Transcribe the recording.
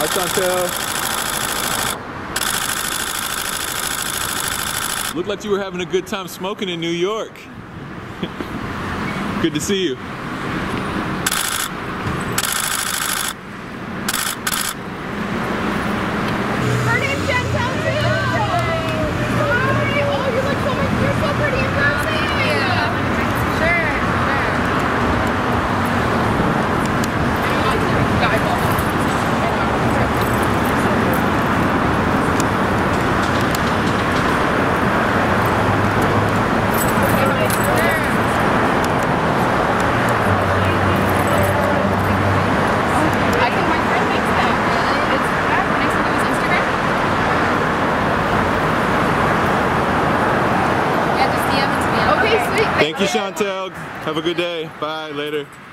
Hi, Chantel. Looked like you were having a good time smoking in New York. Good to see you. Her name's Chantel too. Hi. Oh, you look so much. You're so pretty in person. Yeah. Sure. Thank you, Chantel. Have a good day. Bye. Later.